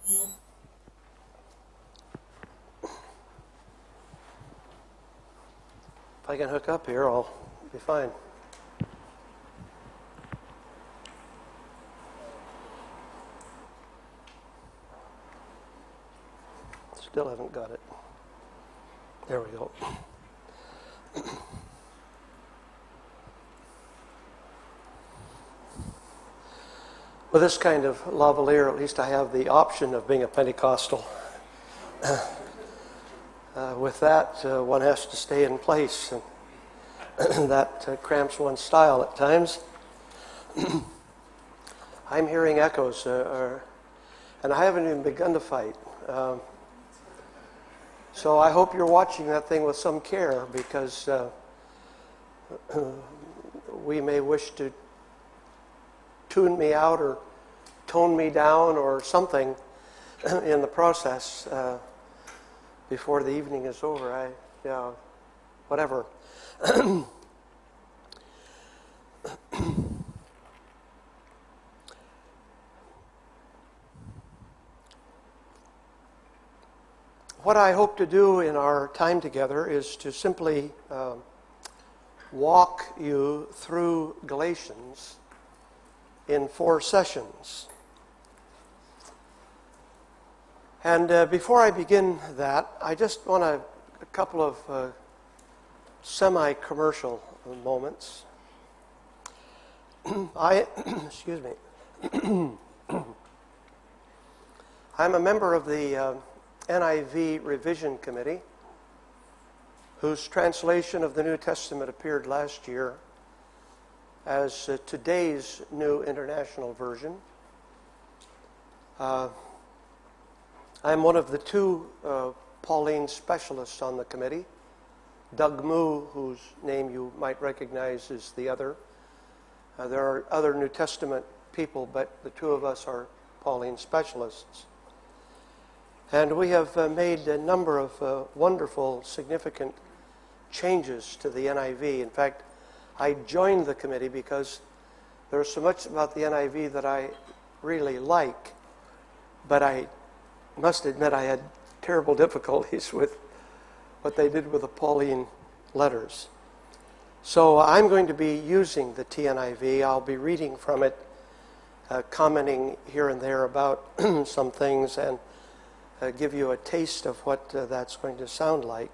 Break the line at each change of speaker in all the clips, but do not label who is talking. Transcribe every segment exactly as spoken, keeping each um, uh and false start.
If I can hook up here, I'll be fine. Still haven't got it. There we go. With this kind of lavalier, at least I have the option of being a Pentecostal. Uh, with that, uh, one has to stay in place, and that uh, cramps one's style at times. I'm hearing echoes, uh, uh, and I haven't even begun to fight. Um, so I hope you're watching that thing with some care, because uh, we may wish to tune me out or tone me down or something in the process. Uh, Before the evening is over, I, yeah, whatever. What I hope to do in our time together is to simply uh, walk you through Galatians in four sessions. And uh, before I begin that, I just want a, a couple of uh, semi-commercial moments. I, excuse me. I'm a member of the uh, N I V Revision Committee, whose translation of the New Testament appeared last year as uh, today's New International Version. Uh, I'm one of the two uh, Pauline specialists on the committee. Doug Moo, whose name you might recognize, is the other. Uh, there are other New Testament people, but the two of us are Pauline specialists. And we have uh, made a number of uh, wonderful, significant changes to the N I V. In fact, I joined the committee because there's so much about the N I V that I really like, but I must admit I had terrible difficulties with what they did with the Pauline letters. So I'm going to be using the T N I V. I'll be reading from it, uh, commenting here and there about some things, and uh, give you a taste of what uh, that's going to sound like.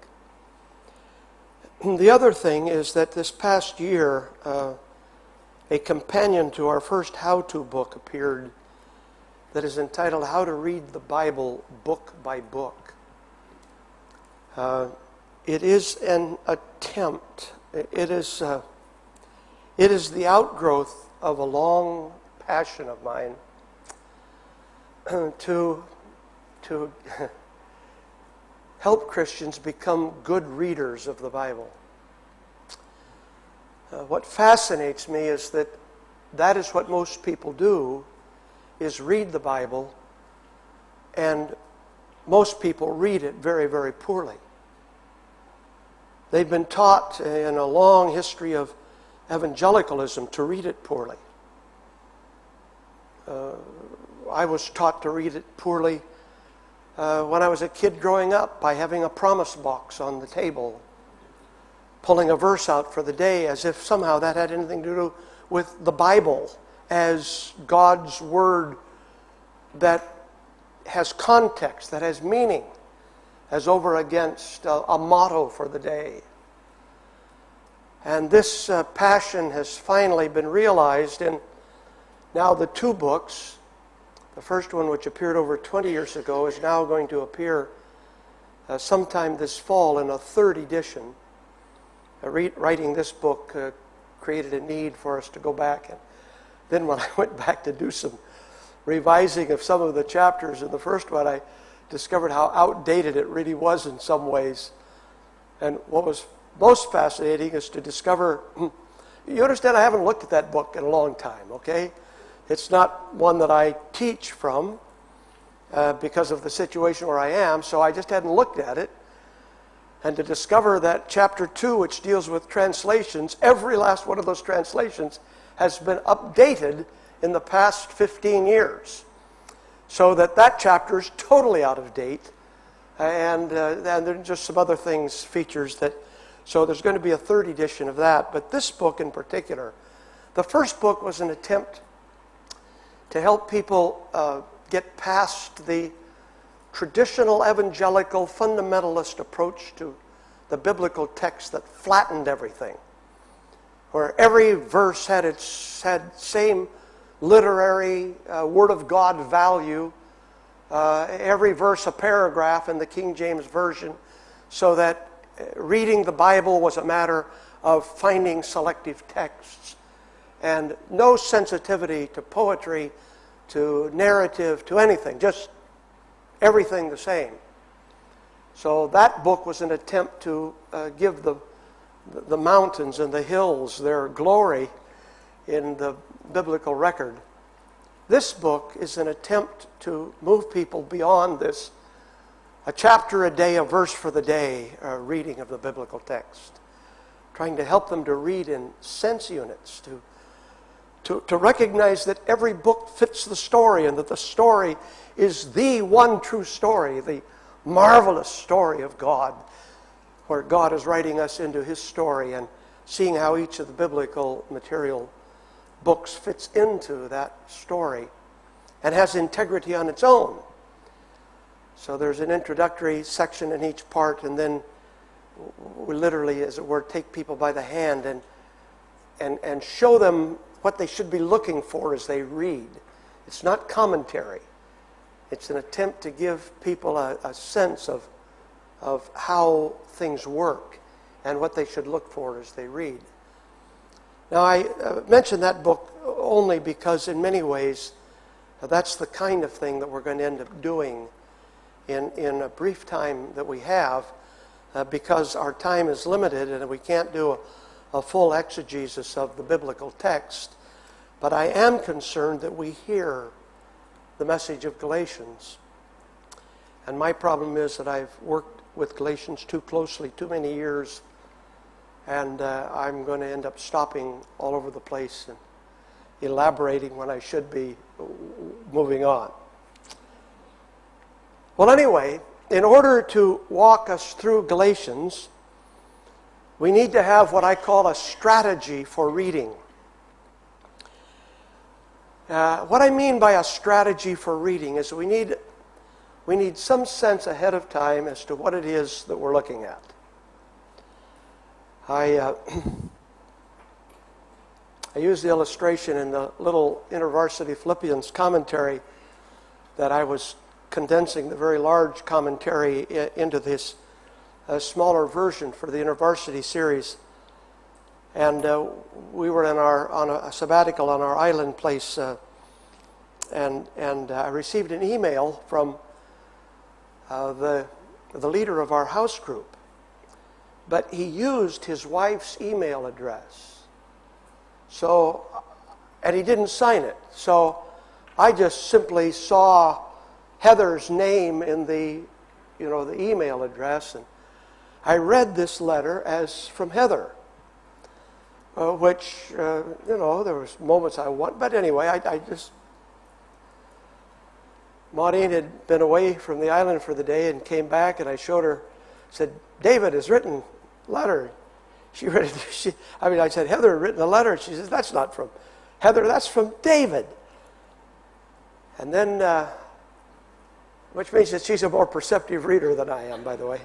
The other thing is that this past year, uh, a companion to our first how-to book appeared that is entitled How to Read the Bible Book by Book. Uh, it is an attempt. It is, uh, it is the outgrowth of a long passion of mine to, to help Christians become good readers of the Bible. Uh, what fascinates me is that that is what most people do, is read the Bible, and most people read it very, very poorly. They've been taught in a long history of evangelicalism to read it poorly. Uh, I was taught to read it poorly uh, when I was a kid growing up by having a promise box on the table, pulling a verse out for the day as if somehow that had anything to do with the Bible as God's Word that has context, that has meaning, as over against a, a motto for the day. And this uh, passion has finally been realized in now the two books. The first one, which appeared over twenty years ago, is now going to appear uh, sometime this fall in a third edition. Uh, re- writing this book uh, created a need for us to go back, and then when I went back to do some revising of some of the chapters in the first one, I discovered how outdated it really was in some ways. And what was most fascinating is to discover, you understand, I haven't looked at that book in a long time, okay? It's not one that I teach from uh, because of the situation where I am, so I just hadn't looked at it. And to discover that chapter two, which deals with translations, every last one of those translations has been updated in the past fifteen years. so that that chapter is totally out of date. And, uh, and there are just some other things, features that, so there's going to be a third edition of that. But this book in particular, the first book was an attempt to help people uh, get past the traditional evangelical fundamentalist approach to the biblical text that flattened everything, where every verse had its had same literary uh, Word of God value, uh, every verse a paragraph in the King James Version, so that reading the Bible was a matter of finding selective texts, and no sensitivity to poetry, to narrative, to anything, just everything the same. So that book was an attempt to uh, give the, the mountains and the hills their glory in the biblical record. This book is an attempt to move people beyond this, a chapter a day, a verse for the day uh, reading of the biblical text, trying to help them to read in sense units, to, to, to recognize that every book fits the story and that the story is the one true story, the marvelous story of God, where God is writing us into His story and seeing how each of the biblical material books fits into that story and has integrity on its own. So there's an introductory section in each part, and then we literally, as it were, take people by the hand and and and show them what they should be looking for as they read. It's not commentary. It's an attempt to give people a, a sense of of how things work and what they should look for as they read. Now, I uh, mention that book only because in many ways uh, that's the kind of thing that we're going to end up doing in, in a brief time that we have, uh, because our time is limited and we can't do a, a full exegesis of the biblical text. But I am concerned that we hear the message of Galatians. And my problem is that I've worked with Galatians too closely, too many years, and uh, I'm going to end up stopping all over the place and elaborating when I should be moving on. Well, anyway, in order to walk us through Galatians, we need to have what I call a strategy for reading. Uh, what I mean by a strategy for reading is we need, we need some sense ahead of time as to what it is that we're looking at. I, uh, I use the illustration in the little InterVarsity Philippians commentary that I was condensing the very large commentary I- into this uh, smaller version for the InterVarsity series. And uh, we were in our on a, a sabbatical on our island place, uh, and and uh, I received an email from uh, the the leader of our house group. But he used his wife's email address. So, and he didn't sign it. So I just simply saw Heather's name in the, you know, the email address, and I read this letter as from Heather, uh, which, uh, you know, there was moments I want, but anyway, I, I just, Maureen had been away from the island for the day and came back, and I showed her, said, David has written letter. She read it. She, I mean, I said, Heather had written a letter. She says, that's not from Heather, that's from David. And then, uh, which means that she's a more perceptive reader than I am, by the way.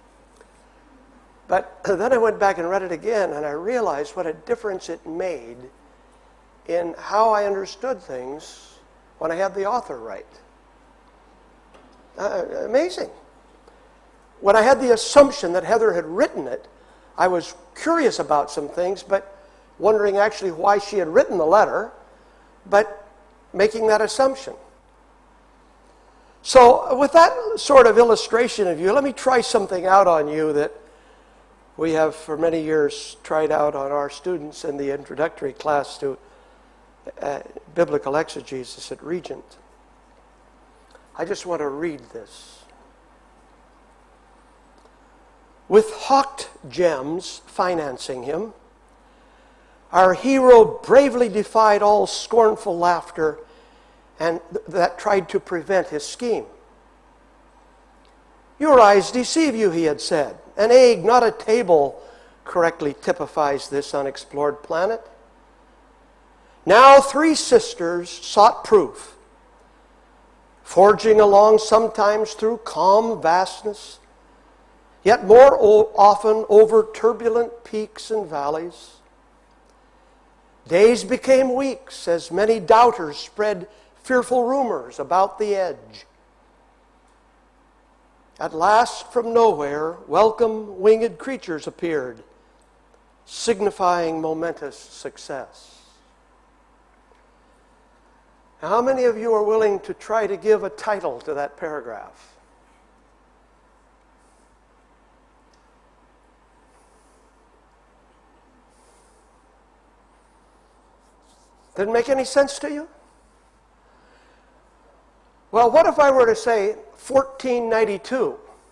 But then I went back and read it again, and I realized what a difference it made in how I understood things when I had the author right. Uh, amazing. When I had the assumption that Heather had written it, I was curious about some things, but wondering actually why she had written the letter, but making that assumption. So with that sort of illustration of you, let me try something out on you that we have for many years tried out on our students in the introductory class to uh, biblical exegesis at Regent. I just want to read this. With hawked gems financing him, our hero bravely defied all scornful laughter and th- that tried to prevent his scheme. Your eyes deceive you, he had said. An egg, not a table, correctly typifies this unexplored planet. Now three sisters sought proof, forging along sometimes through calm vastness, yet more o- often over turbulent peaks and valleys. Days became weeks as many doubters spread fearful rumors about the edge. At last, from nowhere, welcome winged creatures appeared, signifying momentous success. Now, how many of you are willing to try to give a title to that paragraph? Didn't make any sense to you? Well, what if I were to say fourteen ninety-two?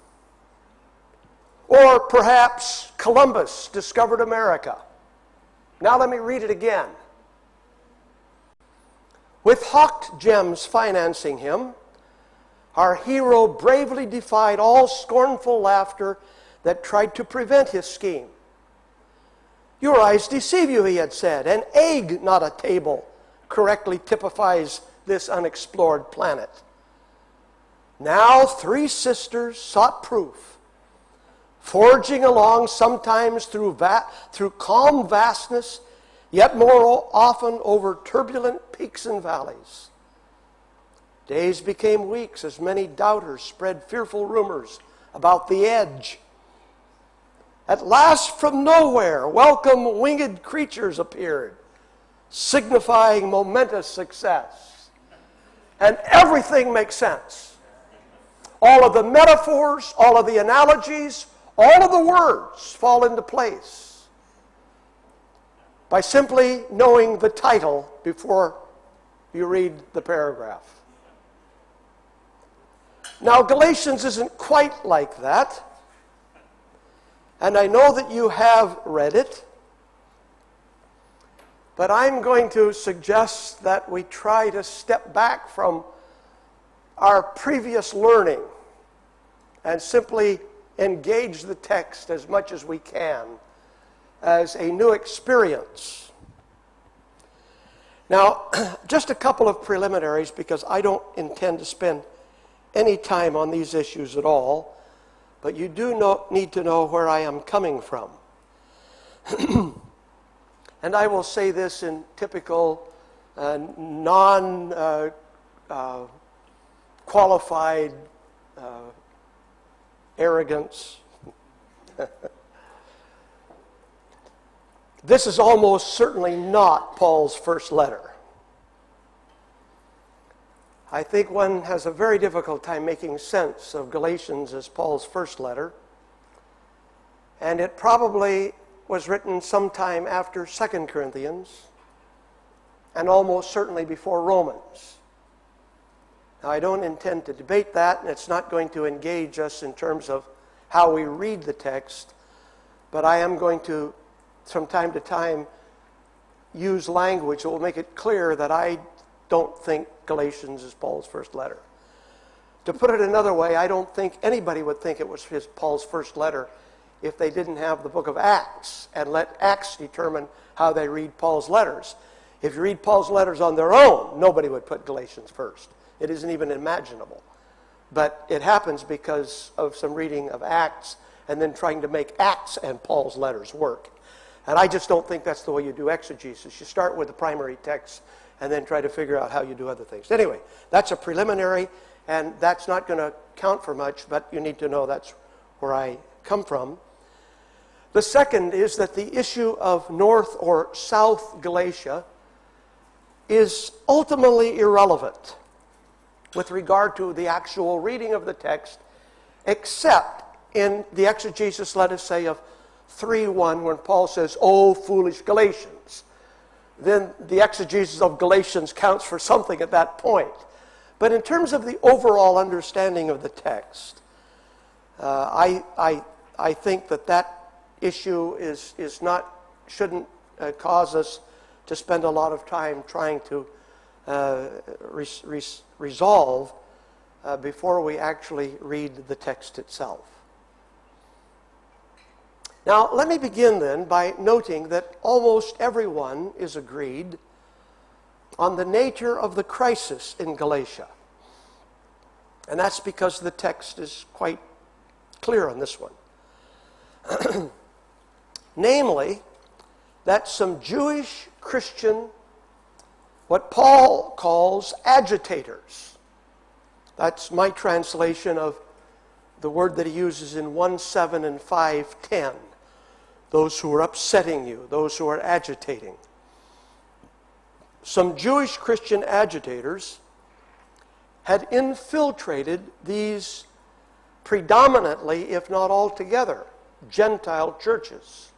Or perhaps Columbus discovered America. Now let me read it again. With hawked gems financing him, our hero bravely defied all scornful laughter that tried to prevent his scheme. Your eyes deceive you, he had said. An egg, not a table, correctly typifies this unexplored planet. Now three sisters sought proof, forging along sometimes through, va- through calm vastness, yet more often over turbulent peaks and valleys. Days became weeks as many doubters spread fearful rumors about the edge. At last, from nowhere, welcome winged creatures appeared, signifying momentous success. And everything makes sense. All of the metaphors, all of the analogies, all of the words fall into place by simply knowing the title before you read the paragraph. Now, Galatians isn't quite like that. And I know that you have read it, but I'm going to suggest that we try to step back from our previous learning and simply engage the text as much as we can as a new experience. Now, just a couple of preliminaries, because I don't intend to spend any time on these issues at all. But you do know, need to know where I am coming from. And I will say this in typical uh, non-qualified uh, uh, arrogance. This is almost certainly not Paul's first letter. I think one has a very difficult time making sense of Galatians as Paul's first letter. And it probably was written sometime after Second Corinthians and almost certainly before Romans. Now, I don't intend to debate that, and it's not going to engage us in terms of how we read the text, but I am going to, from time to time, use language that will make it clear that I don't think Galatians is Paul's first letter. To put it another way, I don't think anybody would think it was his Paul's first letter if they didn't have the book of Acts and let Acts determine how they read Paul's letters. If you read Paul's letters on their own, nobody would put Galatians first. It isn't even imaginable. But it happens because of some reading of Acts and then trying to make Acts and Paul's letters work. And I just don't think that's the way you do exegesis. You start with the primary text and then try to figure out how you do other things. Anyway, that's a preliminary, and that's not going to count for much, but you need to know that's where I come from. The second is that the issue of North or South Galatia is ultimately irrelevant with regard to the actual reading of the text, except in the exegesis, let us say, of three one, when Paul says, "O foolish Galatians." Then the exegesis of Galatians counts for something at that point. But in terms of the overall understanding of the text, uh, I, I, I think that that issue is, is not, shouldn't uh, cause us to spend a lot of time trying to uh, res res resolve uh, before we actually read the text itself. Now, let me begin then by noting that almost everyone is agreed on the nature of the crisis in Galatia. And that's because the text is quite clear on this one. Namely, that some Jewish Christian, what Paul calls agitators, that's my translation of the word that he uses in one seven and five ten, those who are upsetting you, those who are agitating. Some Jewish Christian agitators had infiltrated these predominantly, if not altogether, Gentile churches,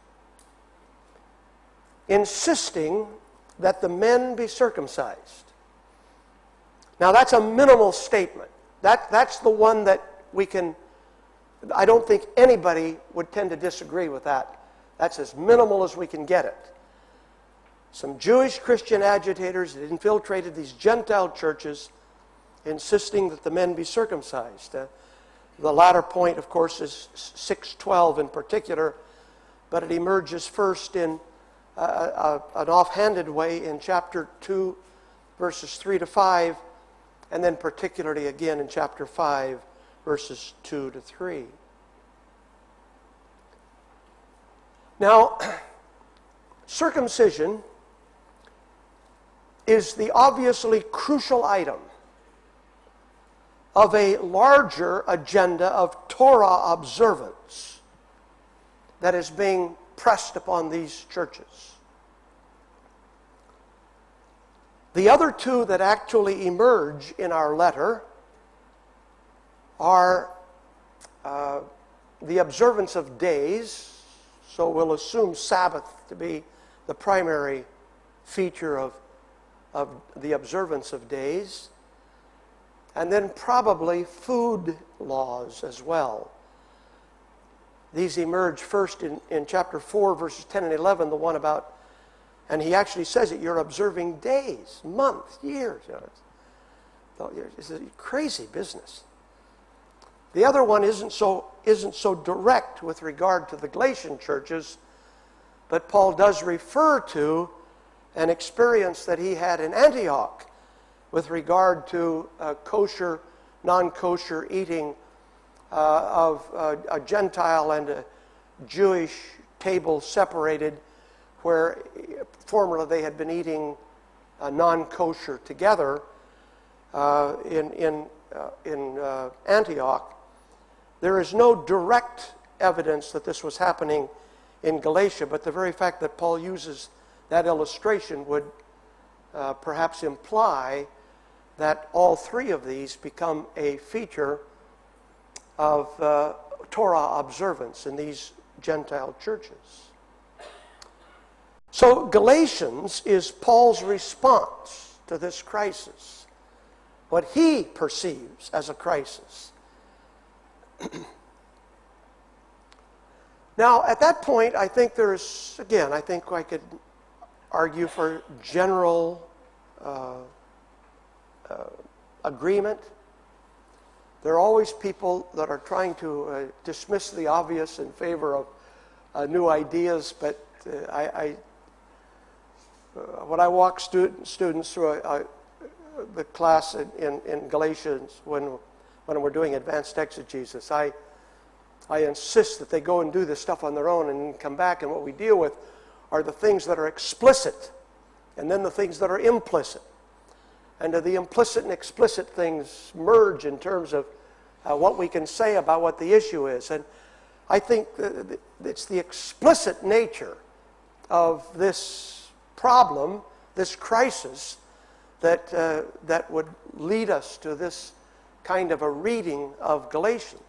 insisting that the men be circumcised. Now that's a minimal statement. That, that's the one that we can, I don't think anybody would tend to disagree with that. That's as minimal as we can get it. Some Jewish Christian agitators had infiltrated these Gentile churches, insisting that the men be circumcised. Uh, the latter point, of course, is six twelve in particular, but it emerges first in uh, uh, an offhanded way in chapter two, verses three to five, and then particularly again in chapter five, verses two to three. Now, circumcision is the obviously crucial item of a larger agenda of Torah observance that is being pressed upon these churches. The other two that actually emerge in our letter are uh, the observance of days. So we'll assume Sabbath to be the primary feature of, of the observance of days. And then probably food laws as well. These emerge first in, in chapter four, verses ten and eleven, the one about, and he actually says it, you're observing days, months, years. You know, it's, it's a crazy business. The other one isn't so, isn't so direct with regard to the Galatian churches, but Paul does refer to an experience that he had in Antioch with regard to uh, kosher, non-kosher eating uh, of uh, a Gentile and a Jewish table separated, where formerly they had been eating uh, non-kosher together uh, in, in, uh, in uh, Antioch. There is no direct evidence that this was happening in Galatia, but the very fact that Paul uses that illustration would uh, perhaps imply that all three of these become a feature of uh, Torah observance in these Gentile churches. So Galatians is Paul's response to this crisis, what he perceives as a crisis. Now, at that point, I think there's, again, I think I could argue for general uh, uh, agreement. There are always people that are trying to uh, dismiss the obvious in favor of uh, new ideas, but uh, I, I uh, when I walk student, students through a, a, the class in, in, in Galatians when when we're doing advanced exegesis, I I insist that they go and do this stuff on their own and come back, and what we deal with are the things that are explicit and then the things that are implicit. And the implicit and explicit things merge in terms of uh, what we can say about what the issue is. And I think it's the explicit nature of this problem, this crisis, that, uh, that would lead us to this kind of a reading of Galatians.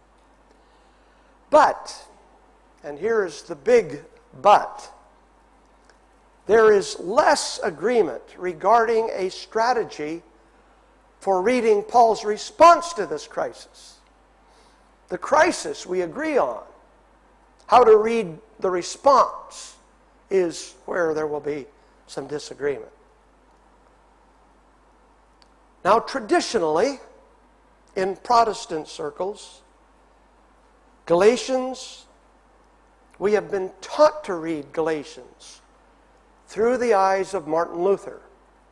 But, and here is the big but, there is less agreement regarding a strategy for reading Paul's response to this crisis. The crisis we agree on. How to read the response is where there will be some disagreement. Now, traditionally, in Protestant circles, Galatians, we have been taught to read Galatians through the eyes of Martin Luther.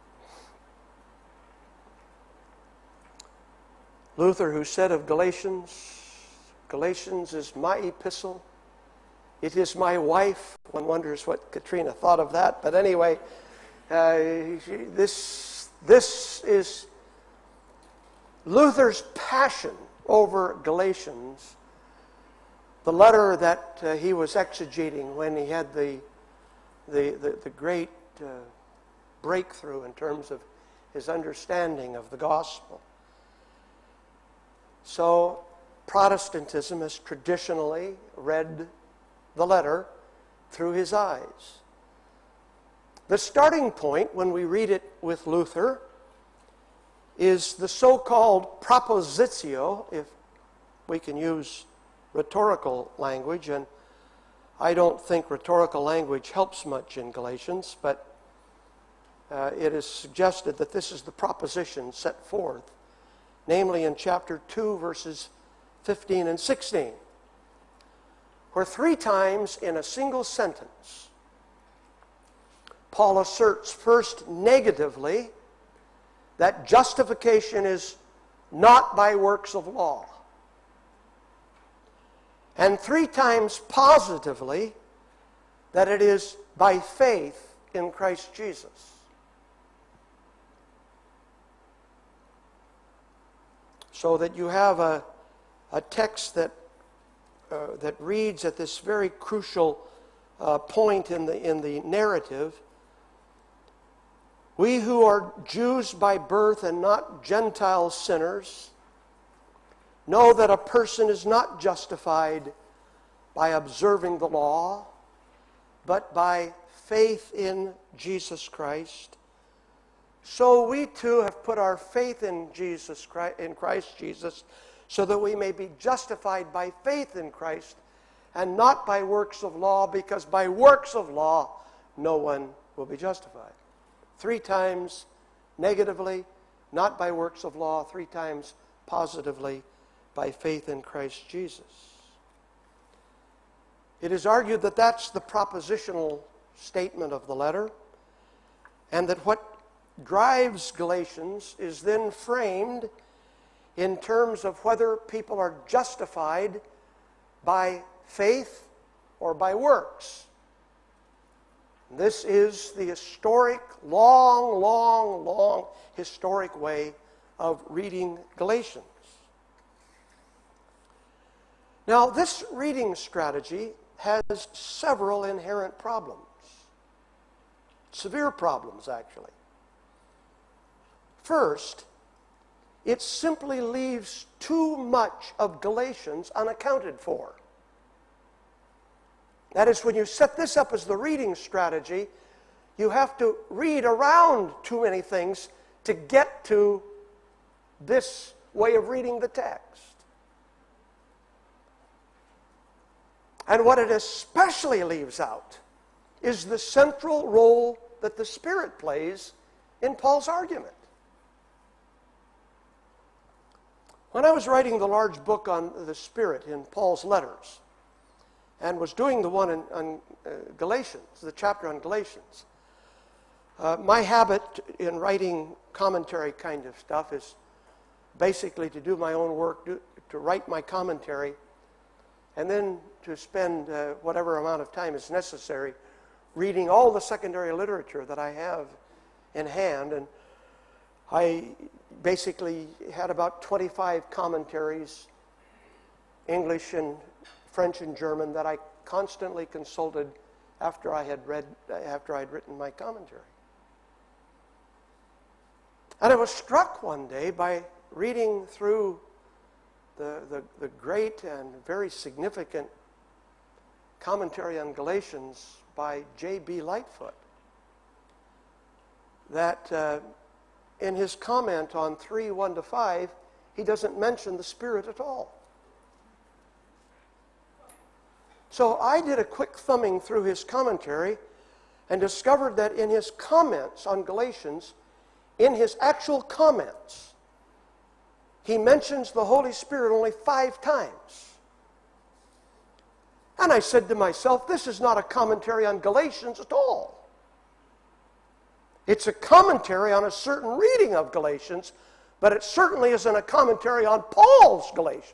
Luther, who said of Galatians, Galatians is my epistle. It is my wife. One wonders what Katrina thought of that. But anyway, uh, this, this is Luther's passion over Galatians, the letter that uh, he was exegeting when he had the, the, the, the great uh, breakthrough in terms of his understanding of the gospel. So, Protestantism has traditionally read the letter through his eyes. The starting point when we read it with Luther is the so-called propositio, if we can use rhetorical language, and I don't think rhetorical language helps much in Galatians, but uh, it is suggested that this is the proposition set forth, namely in chapter two, verses fifteen and sixteen, where three times in a single sentence, Paul asserts first negatively that justification is not by works of law, and three times positively that it is by faith in Christ Jesus. So that you have a, a text that, uh, that reads at this very crucial uh, point in the, in the narrative, we who are Jews by birth and not Gentile sinners know that a person is not justified by observing the law, but by faith in Jesus Christ. So we too have put our faith in Jesus Christ, in Christ Jesus, so that we may be justified by faith in Christ and not by works of law, because by works of law no one will be justified. Three times negatively, not by works of law. Three times positively, by faith in Christ Jesus. It is argued that that's the propositional statement of the letter, and that what drives Galatians is then framed in terms of whether people are justified by faith or by works. This is the historic, long, long, long historic way of reading Galatians. Now, this reading strategy has several inherent problems. Severe problems, actually. First, it simply leaves too much of Galatians unaccounted for. That is, when you set this up as the reading strategy, you have to read around too many things to get to this way of reading the text. And what it especially leaves out is the central role that the Spirit plays in Paul's argument. When I was writing the large book on the Spirit in Paul's letters, and was doing the one in, on uh, Galatians, the chapter on Galatians, uh, my habit in writing commentary kind of stuff is basically to do my own work, do, to write my commentary, and then to spend uh, whatever amount of time is necessary reading all the secondary literature that I have in hand. And I basically had about twenty-five commentaries, English and French and German, that I constantly consulted after I had read, after I had written my commentary. And I was struck one day by reading through the, the, the great and very significant commentary on Galatians by J B Lightfoot, that uh, in his comment on three, one to five, he doesn't mention the Spirit at all. So I did a quick thumbing through his commentary and discovered that in his comments on Galatians, in his actual comments, he mentions the Holy Spirit only five times. And I said to myself, this is not a commentary on Galatians at all. It's a commentary on a certain reading of Galatians, but it certainly isn't a commentary on Paul's Galatians.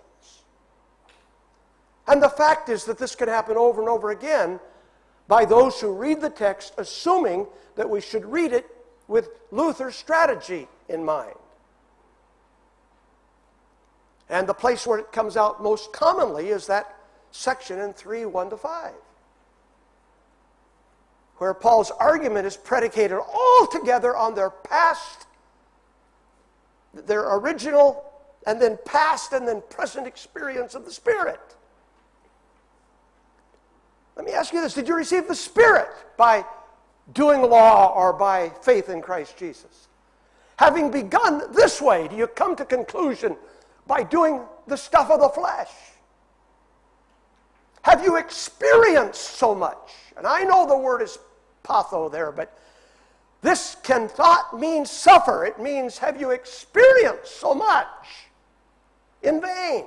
And the fact is that this could happen over and over again by those who read the text assuming that we should read it with Luther's strategy in mind. And the place where it comes out most commonly is that section in three, one to five, where Paul's argument is predicated altogether on their past, their original, and then past and then present experience of the Spirit. Let me ask you this. Did you receive the Spirit by doing law or by faith in Christ Jesus? Having begun this way, do you come to conclusion by doing the stuff of the flesh? Have you experienced so much? And I know the word is patho there, but this cannot mean suffer. It means have you experienced so much in vain?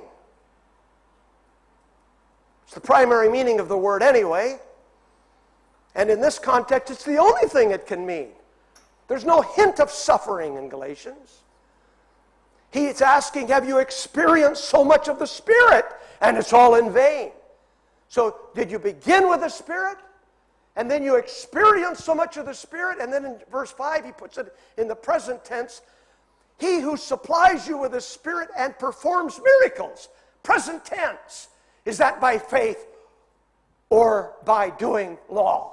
It's the primary meaning of the word anyway. And in this context, it's the only thing it can mean. There's no hint of suffering in Galatians. He's asking, have you experienced so much of the Spirit? And it's all in vain. So did you begin with the Spirit? And then you experience so much of the Spirit? And then in verse five, he puts it in the present tense. He who supplies you with the Spirit and performs miracles. Present tense. Is that by faith or by doing law?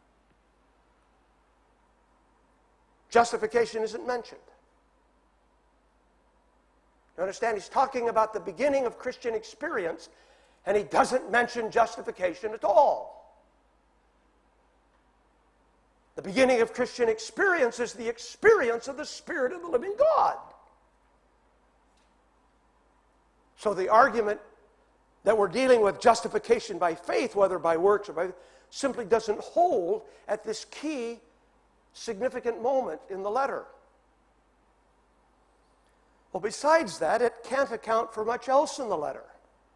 Justification isn't mentioned. You understand? He's talking about the beginning of Christian experience, and he doesn't mention justification at all. The beginning of Christian experience is the experience of the Spirit of the living God. So the argument that we're dealing with justification by faith, whether by works or by, simply doesn't hold at this key, significant moment in the letter. Well, besides that, it can't account for much else in the letter,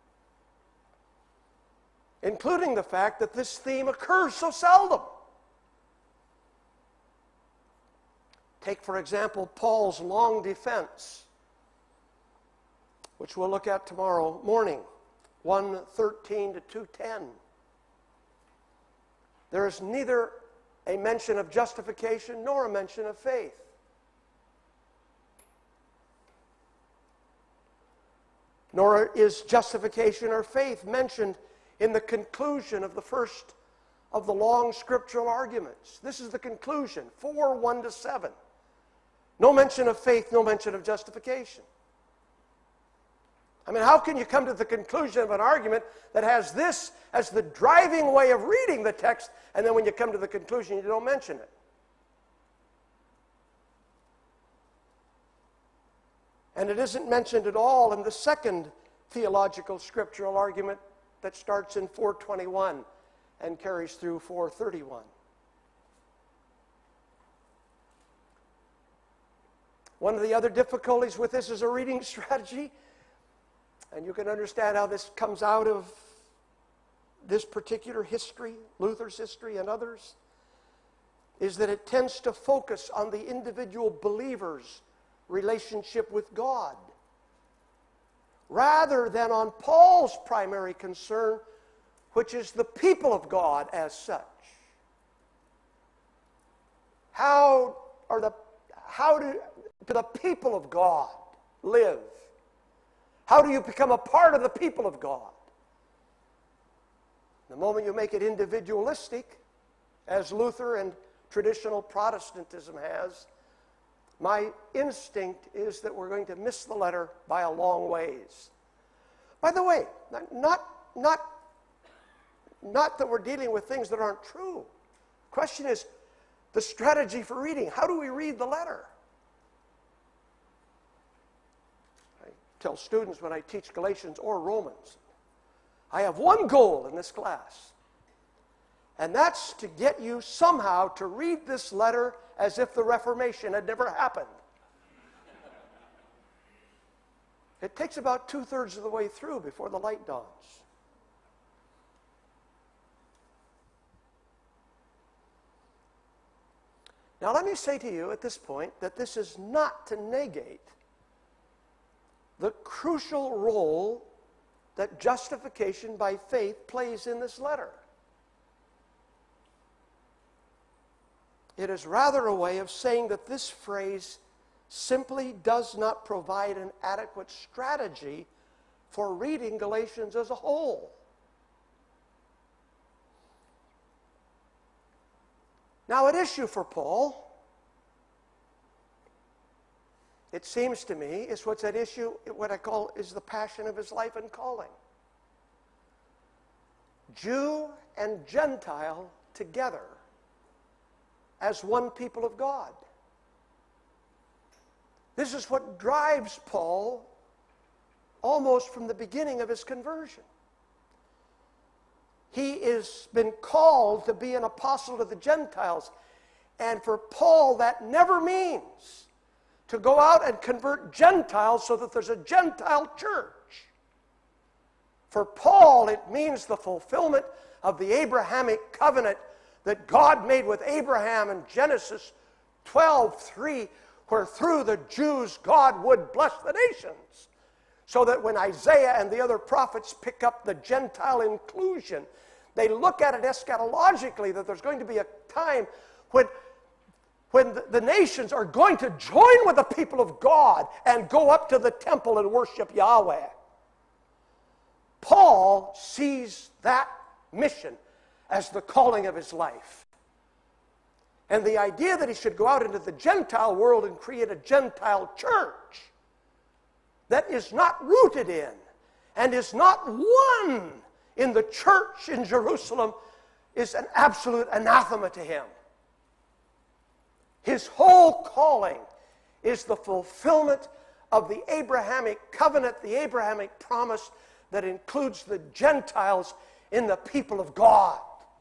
including the fact that this theme occurs so seldom. Take, for example, Paul's long defense, which we'll look at tomorrow morning, one thirteen to two ten. There is neither a mention of justification nor a mention of faith. Nor is justification or faith mentioned in the conclusion of the first of the long scriptural arguments. This is the conclusion, four, one to seven. No mention of faith, no mention of justification. I mean, how can you come to the conclusion of an argument that has this as the driving way of reading the text, and then when you come to the conclusion, you don't mention it? And it isn't mentioned at all in the second theological scriptural argument that starts in four twenty-one and carries through four thirty-one. One of the other difficulties with this is a reading strategy, and you can understand how this comes out of this particular history, Luther's history and others, is that it tends to focus on the individual believer's relationship with God, rather than on Paul's primary concern, which is the people of God as such. How are the how do, do the people of God live? How do you become a part of the people of God? The moment you make it individualistic, as Luther and traditional Protestantism has, my instinct is that we're going to miss the letter by a long ways. By the way, not, not, not that we're dealing with things that aren't true. The question is the strategy for reading. How do we read the letter? I tell students when I teach Galatians or Romans, I have one goal in this class, And that's to get you somehow to read this letter as if the Reformation had never happened. It takes about two-thirds of the way through before the light dawns. Now let me say to you at this point that this is not to negate the crucial role that justification by faith plays in this letter. It is rather a way of saying that this phrase simply does not provide an adequate strategy for reading Galatians as a whole. Now, at issue for Paul, it seems to me, is what's at issue, what I call is the passion of his life and calling. Jew and Gentile together as one people of God. This is what drives Paul almost from the beginning of his conversion. He has been called to be an apostle to the Gentiles. And for Paul, that never means to go out and convert Gentiles so that there's a Gentile church. For Paul, it means the fulfillment of the Abrahamic covenant that God made with Abraham in Genesis twelve three, where through the Jews God would bless the nations. So that when Isaiah and the other prophets pick up the Gentile inclusion, they look at it eschatologically, that there's going to be a time when, when the, the nations are going to join with the people of God and go up to the temple and worship Yahweh. Paul sees that mission as the calling of his life. And the idea that he should go out into the Gentile world and create a Gentile church that is not rooted in and is not one in the church in Jerusalem is an absolute anathema to him. His whole calling is the fulfillment of the Abrahamic covenant, the Abrahamic promise that includes the Gentiles in the people of God.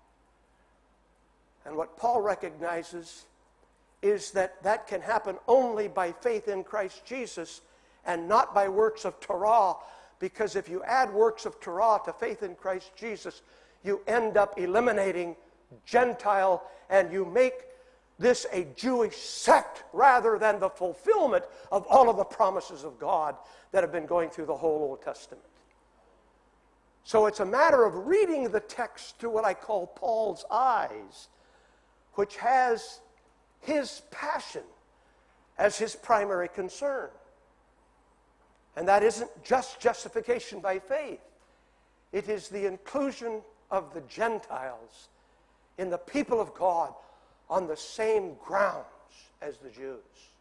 And what Paul recognizes is that that can happen only by faith in Christ Jesus and not by works of Torah, because if you add works of Torah to faith in Christ Jesus, you end up eliminating Gentile and you make this a Jewish sect rather than the fulfillment of all of the promises of God that have been going through the whole Old Testament. So it's a matter of reading the text through what I call Paul's eyes, which has his passion as his primary concern. And that isn't just justification by faith. It is the inclusion of the Gentiles in the people of God on the same grounds as the Jews.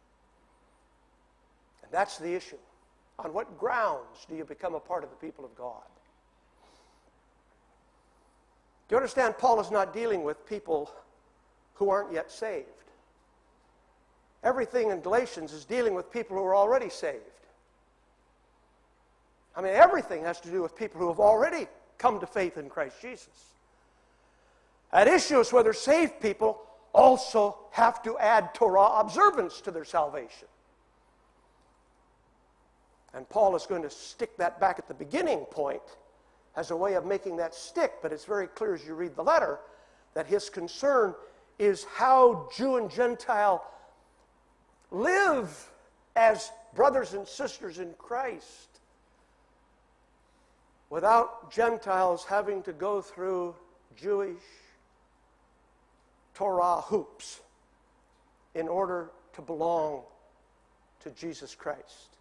And that's the issue. On what grounds do you become a part of the people of God? Do you understand? Paul is not dealing with people who aren't yet saved. Everything in Galatians is dealing with people who are already saved. I mean, everything has to do with people who have already come to faith in Christ Jesus. At issue is whether saved people also have to add Torah observance to their salvation. And Paul is going to stick that back at the beginning point as a way of making that stick, but it's very clear as you read the letter that his concern is how Jew and Gentile live as brothers and sisters in Christ without Gentiles having to go through Jewish Torah hoops in order to belong to Jesus Christ.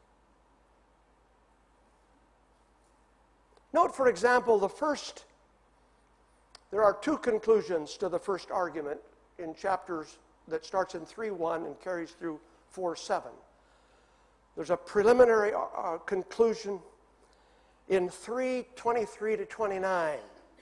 Note, for example, the first, there are two conclusions to the first argument in chapters that starts in three one and carries through four seven. There's a preliminary uh, conclusion in three twenty-three to twenty-nine,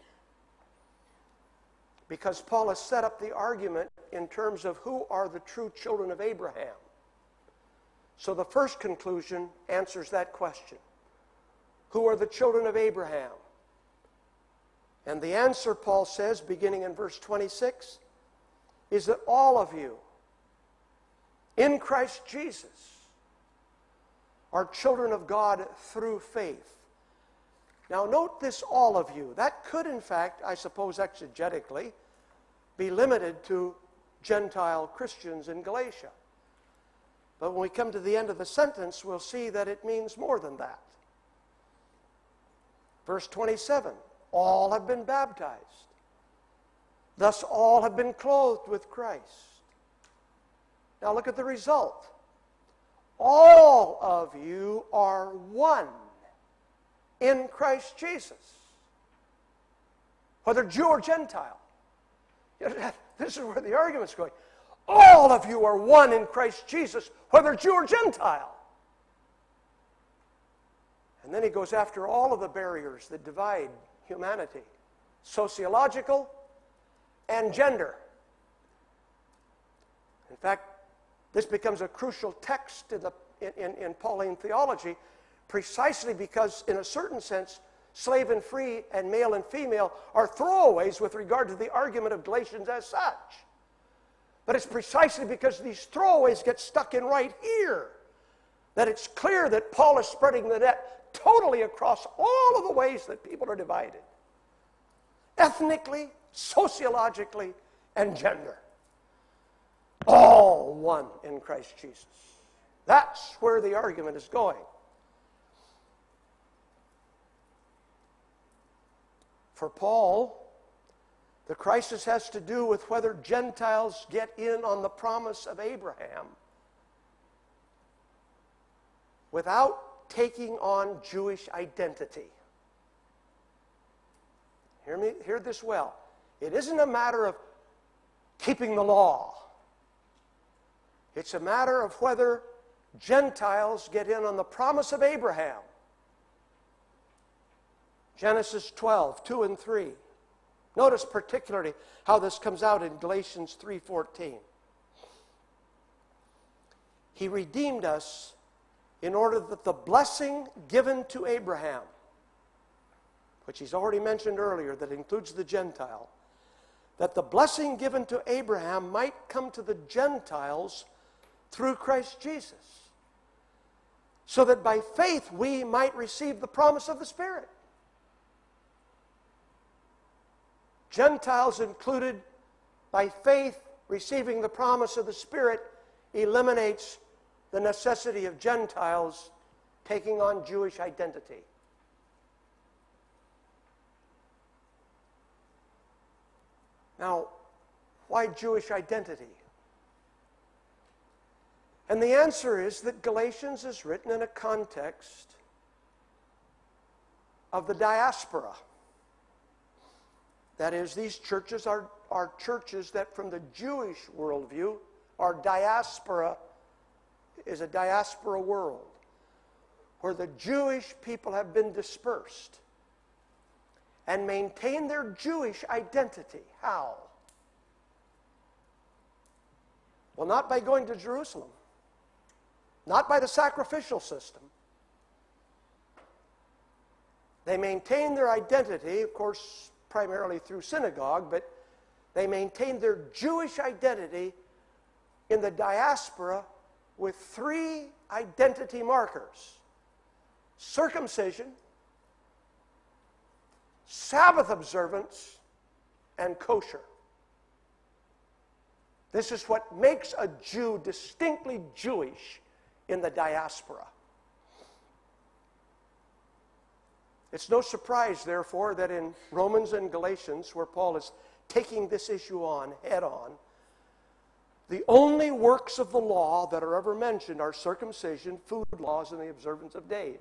because Paul has set up the argument in terms of who are the true children of Abraham. So the first conclusion answers that question. Who are the children of Abraham? And the answer, Paul says, beginning in verse twenty-six, is that all of you in Christ Jesus are children of God through faith. Now note this, all of you. That could, in fact, I suppose exegetically, be limited to Gentile Christians in Galatia. But when we come to the end of the sentence, we'll see that it means more than that. Verse twenty-seven, all have been baptized. Thus all have been clothed with Christ. Now look at the result. All of you are one in Christ Jesus, whether Jew or Gentile. This is where the argument's going. All of you are one in Christ Jesus, whether Jew or Gentile. And then he goes after all of the barriers that divide humanity, sociological and gender. In fact, this becomes a crucial text in, the, in, in Pauline theology, precisely because, in a certain sense, slave and free and male and female are throwaways with regard to the argument of Galatians as such. But it's precisely because these throwaways get stuck in right here that it's clear that Paul is spreading the net totally across all of the ways that people are divided. Ethnically, sociologically, and gender. All one in Christ Jesus. That's where the argument is going. For Paul, the crisis has to do with whether Gentiles get in on the promise of Abraham without taking on Jewish identity. Hear me, hear this well. It isn't a matter of keeping the law. It's a matter of whether Gentiles get in on the promise of Abraham. Genesis twelve, two and three. Notice particularly how this comes out in Galatians three fourteen. He redeemed us in order that the blessing given to Abraham, which he's already mentioned earlier, that includes the Gentile, that the blessing given to Abraham might come to the Gentiles through Christ Jesus, so that by faith we might receive the promise of the Spirit. Gentiles included by faith receiving the promise of the Spirit eliminates the necessity of Gentiles taking on Jewish identity. Now, why Jewish identity? And the answer is that Galatians is written in a context of the diaspora. That is, these churches are, are churches that from the Jewish worldview are diaspora, is a diaspora world, where the Jewish people have been dispersed and maintain their Jewish identity. How? Well, not by going to Jerusalem, not by the sacrificial system. They maintain their identity, of course, primarily through synagogue, but they maintain their Jewish identity in the diaspora with three identity markers: circumcision, Sabbath observance, and kosher. This is what makes a Jew distinctly Jewish in the diaspora. It's no surprise, therefore, that in Romans and Galatians, where Paul is taking this issue on head on, the only works of the law that are ever mentioned are circumcision, food laws, and the observance of days.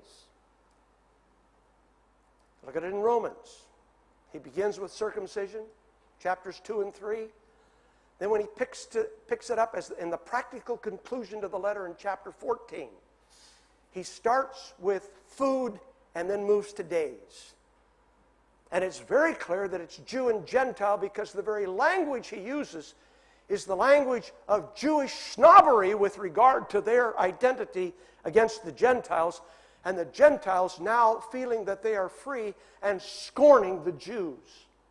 Look at it in Romans. He begins with circumcision, chapters two and three. Then when he picks, to, picks it up as in the practical conclusion to the letter in chapter fourteen, he starts with food and then moves to days. And it's very clear that it's Jew and Gentile because the very language he uses is the language of Jewish snobbery with regard to their identity against the Gentiles, and the Gentiles now feeling that they are free and scorning the Jews.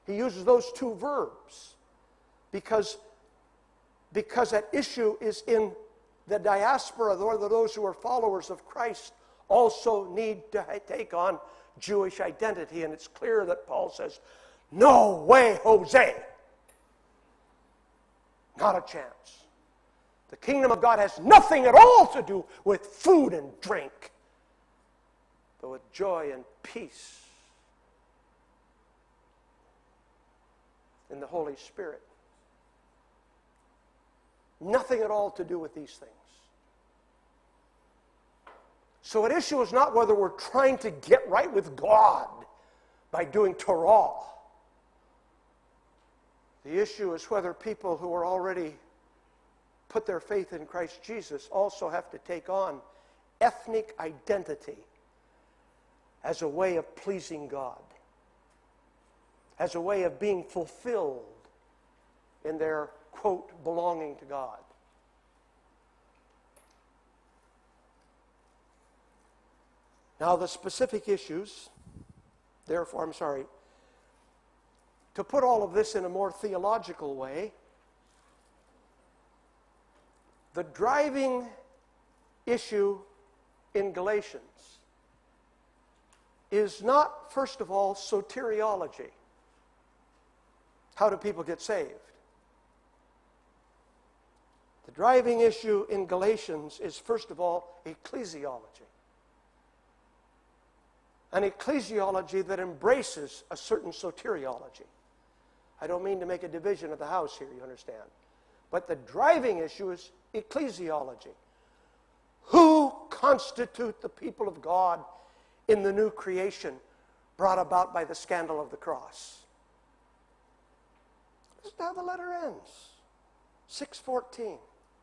He uses those two verbs because, because at issue is in the diaspora, or those who are followers of Christ also need to take on Jewish identity. And it's clear that Paul says, no way, Jose. Not a chance. The kingdom of God has nothing at all to do with food and drink, but with joy and peace in the Holy Spirit. Nothing at all to do with these things. So at issue is not whether we're trying to get right with God by doing Torah. The issue is whether people who are already put their faith in Christ Jesus also have to take on ethnic identity as a way of pleasing God, as a way of being fulfilled in their, quote, belonging to God. Now, the specific issues, therefore, I'm sorry, to put all of this in a more theological way, the driving issue in Galatians is not, first of all, soteriology. How do people get saved? The driving issue in Galatians is, first of all, ecclesiology. An ecclesiology that embraces a certain soteriology. I don't mean to make a division of the house here, you understand. But the driving issue is ecclesiology. Who constitute the people of God in the new creation brought about by the scandal of the cross? Listen to how the letter ends. six fourteen.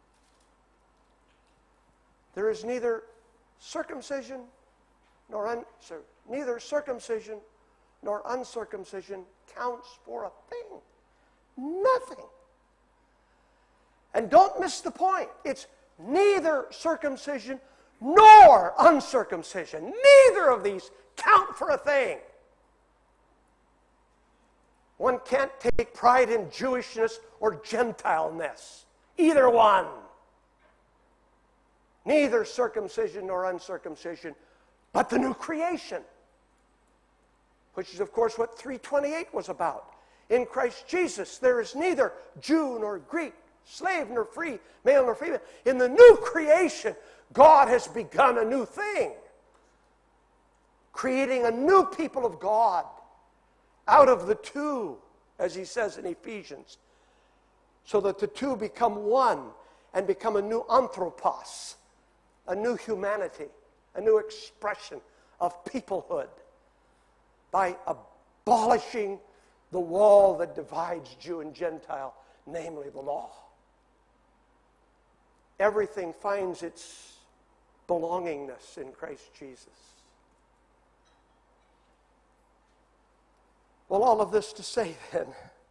There is neither circumcision nor un, sorry, neither circumcision nor uncircumcision counts for a thing. Nothing. And don't miss the point. It's neither circumcision nor uncircumcision. Neither of these count for a thing. One can't take pride in Jewishness or Gentileness. Either one. Neither circumcision nor uncircumcision, but the new creation. Which is, of course, what three twenty-eight was about. In Christ Jesus, there is neither Jew nor Greek, slave nor free, male nor female. In the new creation, God has begun a new thing. Creating a new people of God out of the two, as he says in Ephesians, so that the two become one and become a new anthropos, a new humanity, a new expression of peoplehood by abolishing the wall that divides Jew and Gentile, namely the law. Everything finds its belongingness in Christ Jesus. Well, all of this to say then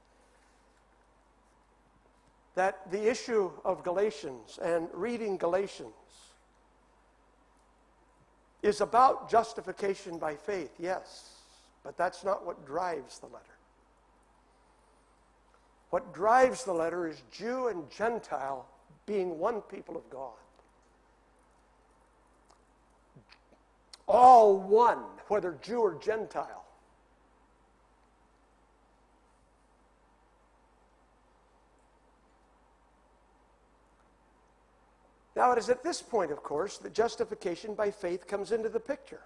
that the issue of Galatians and reading Galatians is about justification by faith, yes, but that's not what drives the letter. What drives the letter is Jew and Gentile being one people of God. All one, whether Jew or Gentile. Now, it is at this point, of course, that justification by faith comes into the picture.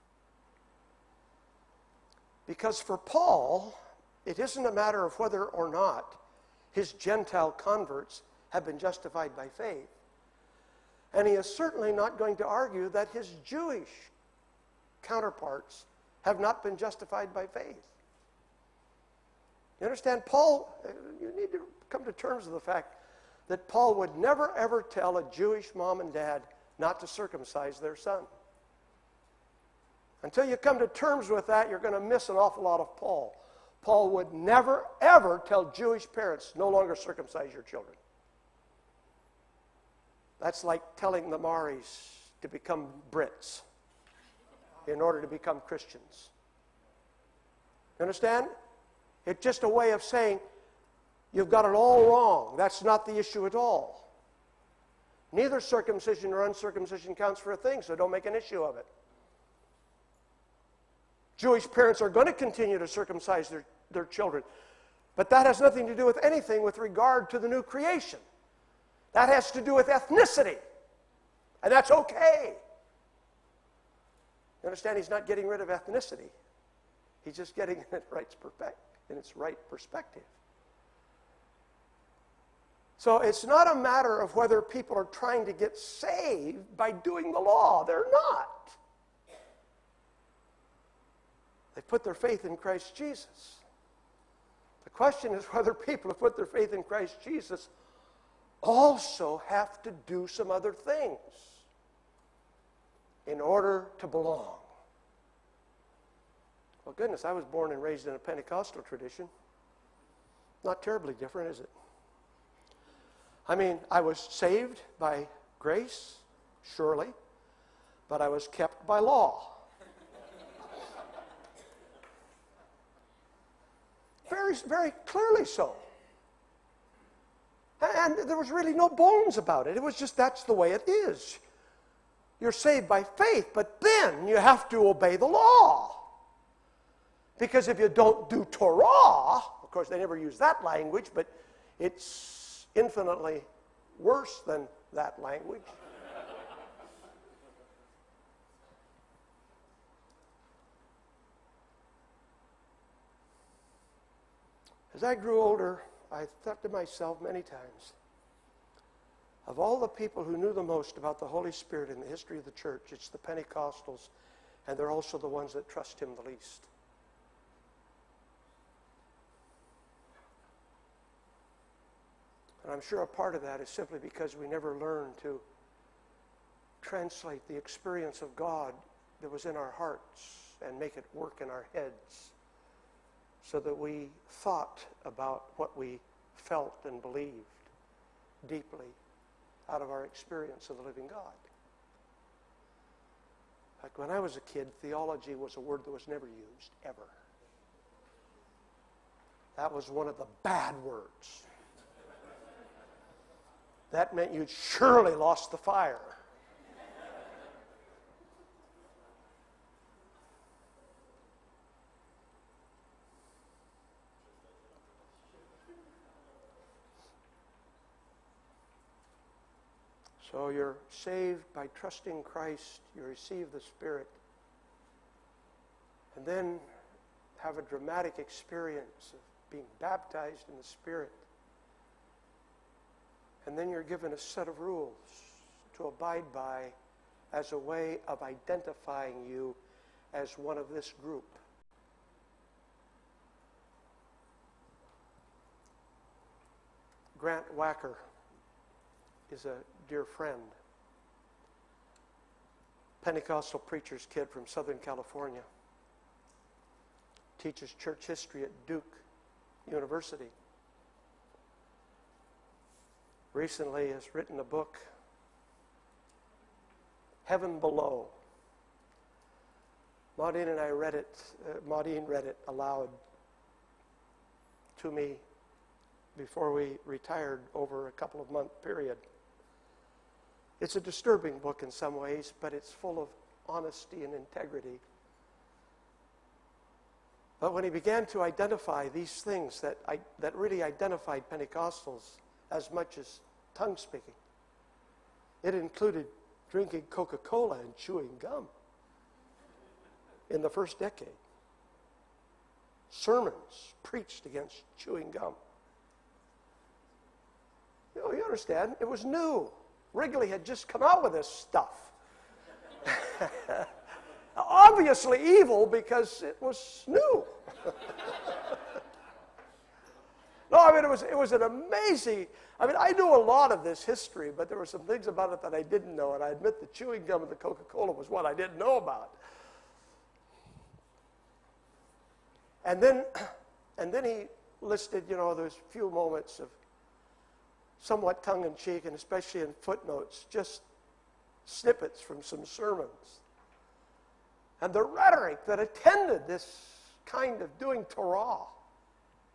Because for Paul, it isn't a matter of whether or not his Gentile converts have been justified by faith. And he is certainly not going to argue that his Jewish counterparts have not been justified by faith. You understand? Paul, you need to come to terms with the fact that Paul would never ever tell a Jewish mom and dad not to circumcise their son. Until you come to terms with that, you're going to miss an awful lot of Paul. Paul would never ever tell Jewish parents, no longer circumcise your children. That's like telling the Maoris to become Brits in order to become Christians. You understand? It's just a way of saying, you've got it all wrong. That's not the issue at all. Neither circumcision nor uncircumcision counts for a thing, so don't make an issue of it. Jewish parents are going to continue to circumcise their, their children, but that has nothing to do with anything with regard to the new creation. That has to do with ethnicity, and that's okay. You understand, he's not getting rid of ethnicity. He's just getting it right in its right perspective. So it's not a matter of whether people are trying to get saved by doing the law. They're not. They put their faith in Christ Jesus. The question is whether people who put their faith in Christ Jesus also have to do some other things in order to belong. Well, goodness, I was born and raised in a Pentecostal tradition. Not terribly different, is it? I mean, I was saved by grace, surely, but I was kept by law. Very, very clearly so. And there was really no bones about it. It was just, that's the way it is. You're saved by faith, but then you have to obey the law. Because if you don't do Torah, of course they never use that language, but it's infinitely worse than that language. As I grew older, I thought to myself many times, of all the people who knew the most about the Holy Spirit in the history of the church, it's the Pentecostals, and they're also the ones that trust him the least. And I'm sure a part of that is simply because we never learned to translate the experience of God that was in our hearts and make it work in our heads, so that we thought about what we felt and believed deeply out of our experience of the living God. Like when I was a kid, theology was a word that was never used, ever. That was one of the bad words. That meant you'd surely lost the fire. So you're saved by trusting Christ, you receive the Spirit, and then have a dramatic experience of being baptized in the Spirit. And then you're given a set of rules to abide by as a way of identifying you as one of this group. Grant Wacker is a dear friend, Pentecostal preacher's kid from Southern California, teaches church history at Duke University. Recently has written a book, Heaven Below. Maudine and I read it, uh, Maudine read it aloud to me before we retired over a couple of month period. It's a disturbing book in some ways, but it's full of honesty and integrity. But when he began to identify these things that, I, that really identified Pentecostals as much as tongue speaking, it included drinking Coca-Cola and chewing gum in the first decade. Sermons preached against chewing gum. You know, you understand, it was new. Wrigley had just come out with this stuff. Obviously evil because it was new. No, I mean, it was, it was an amazing, I mean, I knew a lot of this history, but there were some things about it that I didn't know, and I admit the chewing gum and the Coca-Cola was what I didn't know about. And then, and then he listed, you know, those few moments of somewhat tongue-in-cheek, and especially in footnotes, just snippets from some sermons. And the rhetoric that attended this kind of doing Torah.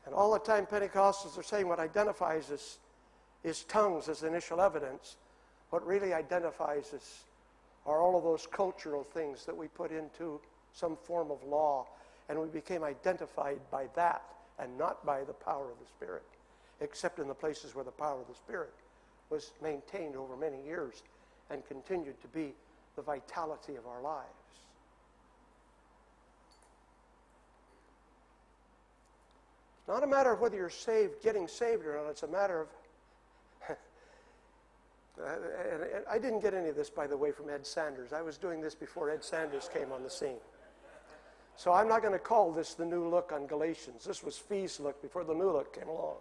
And all the time Pentecostals are saying what identifies us is tongues as initial evidence. What really identifies us are all of those cultural things that we put into some form of law, and we became identified by that and not by the power of the Spirit, except in the places where the power of the Spirit was maintained over many years and continued to be the vitality of our lives. It's not a matter of whether you're saved, getting saved or not. It's a matter of... and I didn't get any of this, by the way, from Ed Sanders. I was doing this before Ed Sanders came on the scene. So I'm not going to call this the new look on Galatians. This was Fee's look before the new look came along.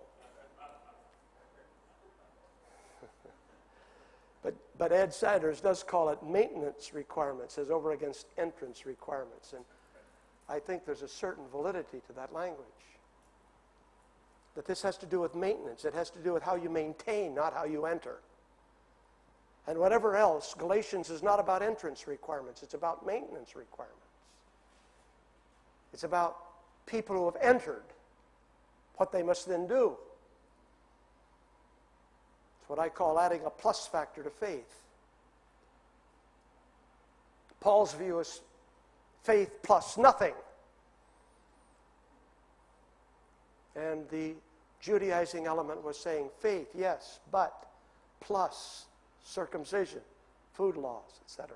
But, but Ed Sanders does call it maintenance requirements as over against entrance requirements. And I think there's a certain validity to that language. That this has to do with maintenance. It has to do with how you maintain, not how you enter. And whatever else, Galatians is not about entrance requirements. It's about maintenance requirements. It's about people who have entered, what they must then do. It's what I call adding a plus factor to faith. Paul's view is faith plus nothing. And the Judaizing element was saying faith, yes, but plus circumcision, food laws, et cetera.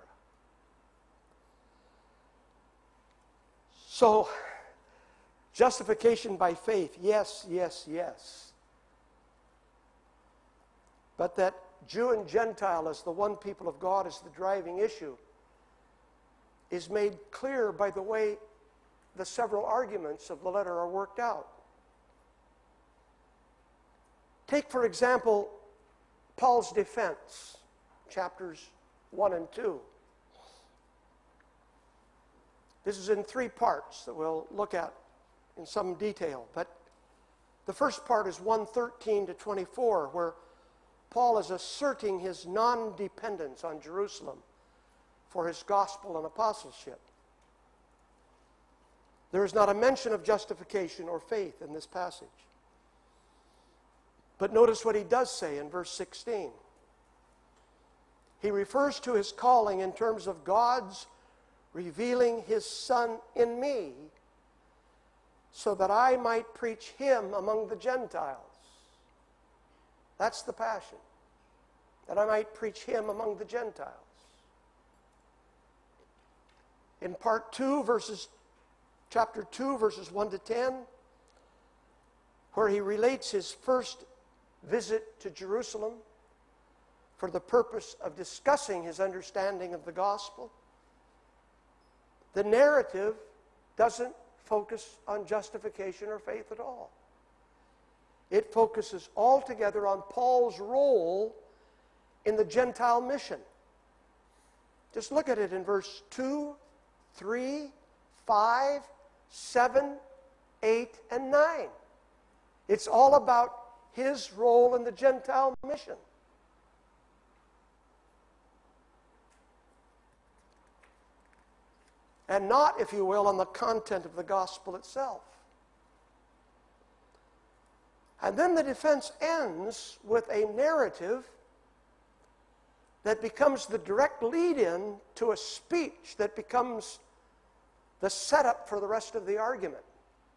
So, justification by faith, yes, yes, yes. But that Jew and Gentile as the one people of God is the driving issue is made clear by the way the several arguments of the letter are worked out. Take, for example, Paul's defense, chapters one and two. This is in three parts that we'll look at in some detail. But the first part is one thirteen to twenty-four, where Paul is asserting his non-dependence on Jerusalem for his gospel and apostleship. There is not a mention of justification or faith in this passage. But notice what he does say in verse sixteen. He refers to his calling in terms of God's revealing his Son in me so that I might preach him among the Gentiles. That's the passion. That I might preach him among the Gentiles. In part two, verses, chapter two, verses one to ten, where he relates his first visit to Jerusalem for the purpose of discussing his understanding of the gospel, the narrative doesn't focus on justification or faith at all. It focuses altogether on Paul's role in the Gentile mission. Just look at it in verse two, three, five, seven, eight, and nine. It's all about his role in the Gentile mission. And not, if you will, on the content of the gospel itself. And then the defense ends with a narrative that becomes the direct lead-in to a speech that becomes the setup for the rest of the argument.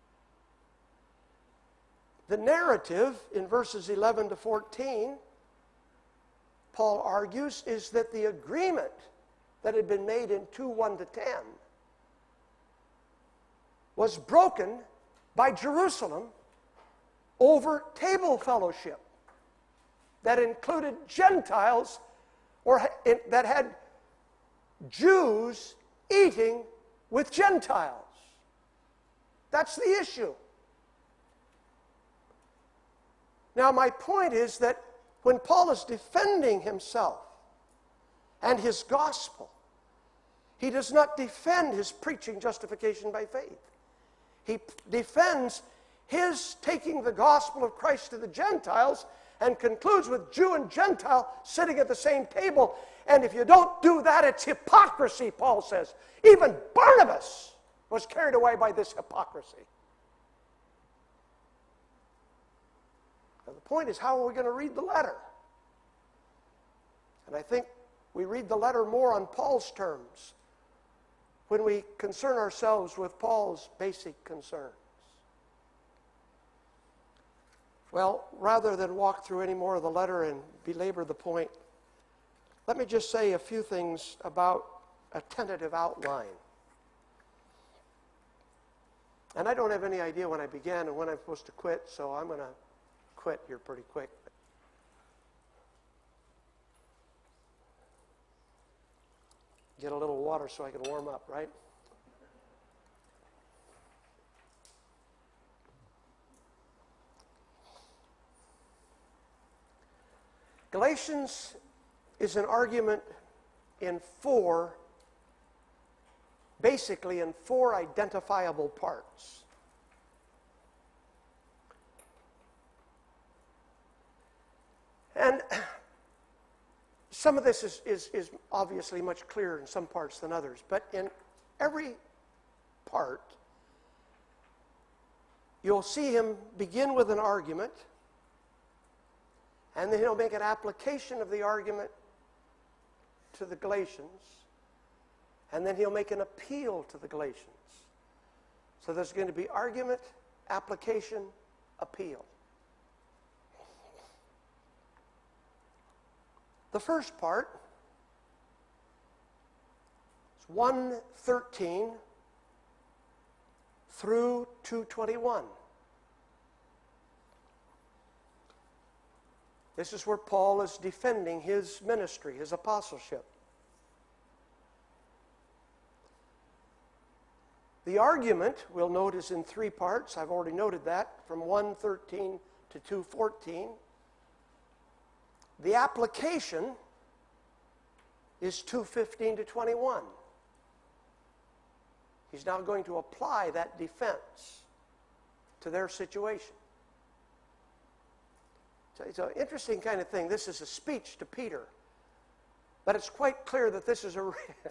The narrative in verses eleven to fourteen, Paul argues, is that the agreement that had been made in two one to ten was broken by Jerusalem over table fellowship that included Gentiles or that had Jews eating with Gentiles. That's the issue. Now, my point is that when Paul is defending himself and his gospel, he does not defend his preaching justification by faith. He defends his taking the gospel of Christ to the Gentiles and concludes with Jew and Gentile sitting at the same table. And if you don't do that, it's hypocrisy, Paul says. Even Barnabas was carried away by this hypocrisy. Now, the point is, how are we going to read the letter? And I think we read the letter more on Paul's terms when we concern ourselves with Paul's basic concerns. Well, rather than walk through any more of the letter and belabor the point, let me just say a few things about a tentative outline. And I don't have any idea when I began and when I'm supposed to quit, so I'm going to quit here pretty quick. Get a little water so I can warm up, right? Galatians is an argument in four, basically in four identifiable parts. And some of this is, is, is obviously much clearer in some parts than others, but in every part, you'll see him begin with an argument, and then he'll make an application of the argument to the Galatians, and then he'll make an appeal to the Galatians. So there's going to be argument, application, appeal. The first part is one thirteen through two twenty-one. This is where Paul is defending his ministry, his apostleship. The argument, we'll note, is in three parts. I've already noted that, from one thirteen to two fourteen. The application is two fifteen to twenty-one. He's now going to apply that defense to their situation. So it's an interesting kind of thing. This is a speech to Peter, but it's quite clear that this is a, re-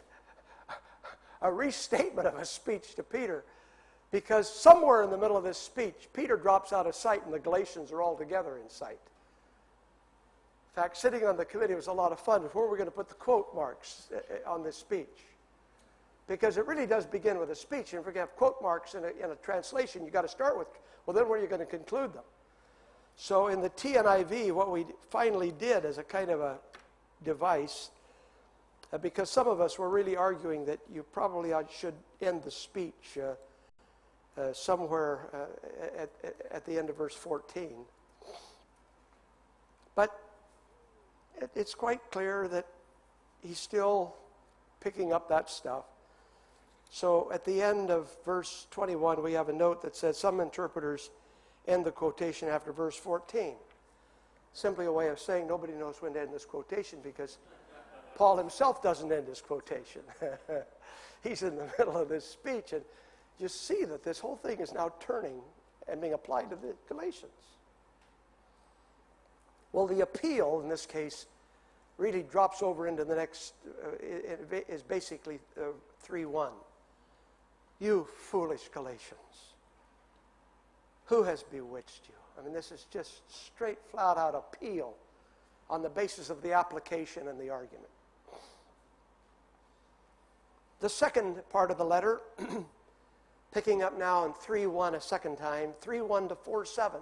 a restatement of a speech to Peter, because somewhere in the middle of this speech, Peter drops out of sight and the Galatians are all together in sight. In fact, sitting on the committee was a lot of fun. Where we're going to put the quote marks on this speech, because it really does begin with a speech. And if we're going to have quote marks in a, in a translation, you've got to start with, well, then where are you going to conclude them? So in the T N I V, what we finally did as a kind of a device, uh, because some of us were really arguing that you probably should end the speech uh, uh, somewhere uh, at, at the end of verse fourteen. But it, it's quite clear that he's still picking up that stuff. So at the end of verse twenty-one, we have a note that says, some interpreters end the quotation after verse fourteen. Simply a way of saying nobody knows when to end this quotation, because Paul himself doesn't end his quotation. He's in the middle of this speech, and you see that this whole thing is now turning and being applied to the Galatians. Well, the appeal in this case really drops over into the next, uh, it is basically uh, three one. You foolish Galatians, who has bewitched you? I mean, this is just straight, flat-out appeal on the basis of the application and the argument. The second part of the letter, picking up now in three one a second time, three one to four seven.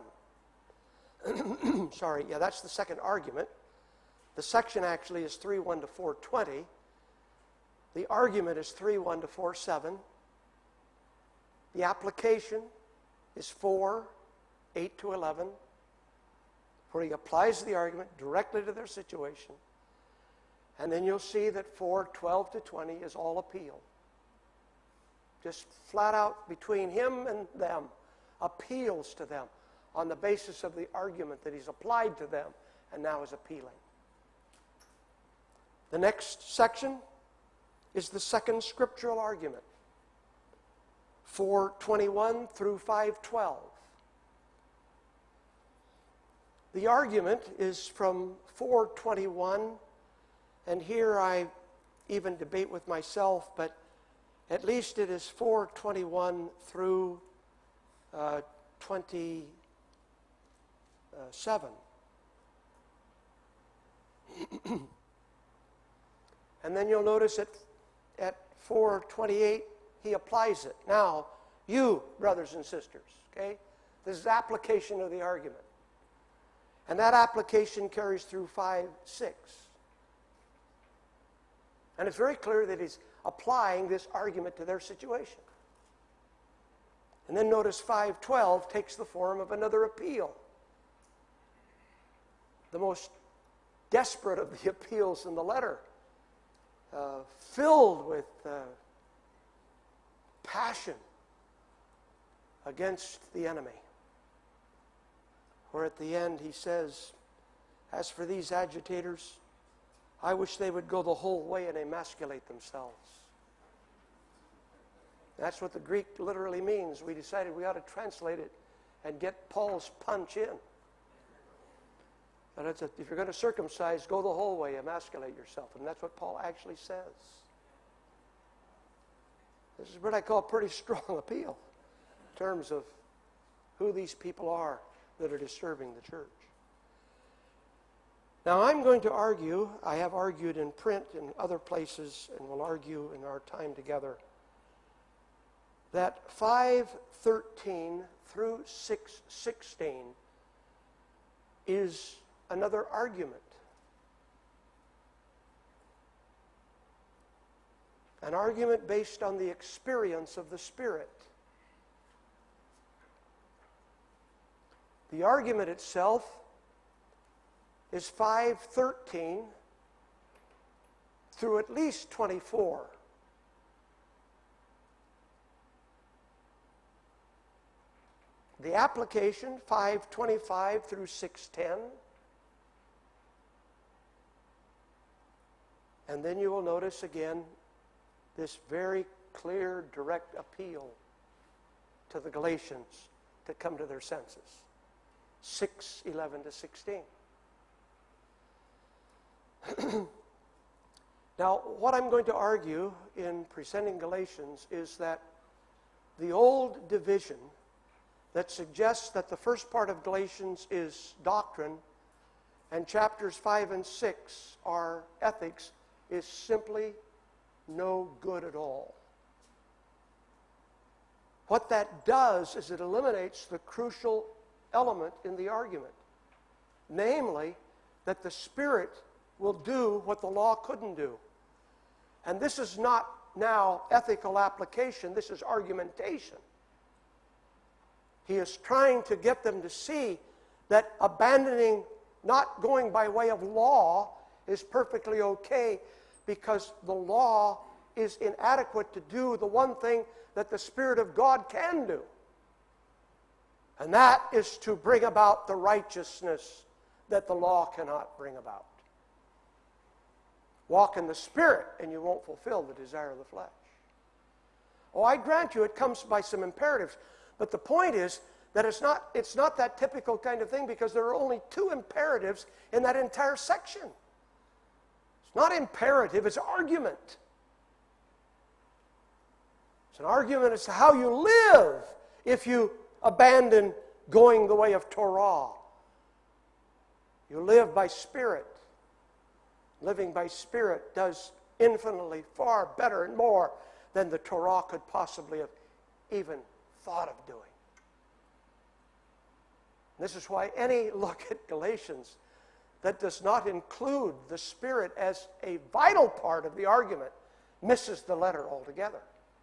Sorry, yeah, that's the second argument. The section actually is three one to four twenty. The argument is three one to four seven. The application is four eight to eleven, where he applies the argument directly to their situation. And then you'll see that four twelve to twenty is all appeal. Just flat out between him and them, appeals to them on the basis of the argument that he's applied to them and now is appealing. The next section is the second scriptural argument, four twenty-one through five twelve. The argument is from four twenty-one, and here I even debate with myself, but at least it is four twenty-one through uh, twenty, seven. And then you'll notice at, at four twenty-eight, he applies it. Now, you, brothers and sisters, okay? This is application of the argument. And that application carries through five six. And it's very clear that he's applying this argument to their situation. And then notice five twelve takes the form of another appeal. The most desperate of the appeals in the letter, uh, filled with uh, passion against the enemy. Where at the end he says, as for these agitators, I wish they would go the whole way and emasculate themselves. That's what the Greek literally means. We decided we ought to translate it and get Paul's punch in. But it's a, if you're going to circumcise, go the whole way, emasculate yourself. And that's what Paul actually says. This is what I call a pretty strong appeal in terms of who these people are that are disturbing the church. Now, I'm going to argue, I have argued in print in other places, and will argue in our time together, that five thirteen through six sixteen is another argument. An argument based on the experience of the Spirit. The argument itself is five thirteen through at least twenty-four. The application, five twenty-five through six ten. And then you will notice again this very clear, direct appeal to the Galatians to come to their senses. six eleven to sixteen. Now, what I'm going to argue in presenting Galatians is that the old division that suggests that the first part of Galatians is doctrine and chapters five and six are ethics is simply no good at all. What that does is it eliminates the crucial element in the argument, namely that the Spirit will do what the law couldn't do. And this is not now ethical application, this is argumentation. He is trying to get them to see that abandoning, not going by way of law, is perfectly okay because the law is inadequate to do the one thing that the Spirit of God can do. And that is to bring about the righteousness that the law cannot bring about. Walk in the Spirit and you won't fulfill the desire of the flesh. Oh, I grant you it comes by some imperatives. But the point is that it's not, it's not that typical kind of thing because there are only two imperatives in that entire section. It's not imperative, it's argument. It's an argument as to how you live if you abandon going the way of Torah. You live by Spirit. Living by Spirit does infinitely far better and more than the Torah could possibly have even thought of doing. This is why any look at Galatians that does not include the Spirit as a vital part of the argument misses the letter altogether.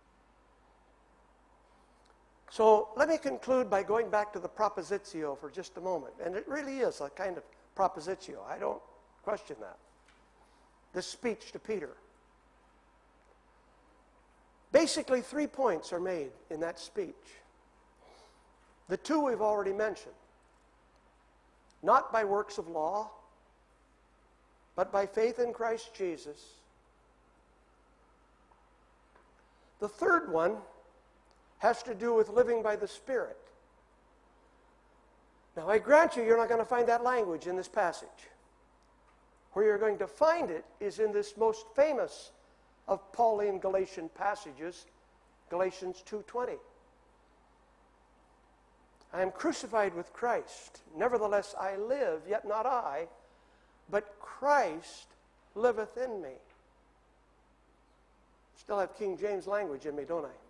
So let me conclude by going back to the propositio for just a moment. And it really is a kind of propositio. I don't question that. This speech to Peter. Basically, three points are made in that speech. The two we've already mentioned. Not by works of law, but by faith in Christ Jesus. The third one has to do with living by the Spirit. Now, I grant you, you're not going to find that language in this passage. Where you're going to find it is in this most famous of Pauline Galatian passages, Galatians two twenty. I am crucified with Christ. Nevertheless I live, yet not I, but Christ liveth in me. Still have King James language in me, don't I?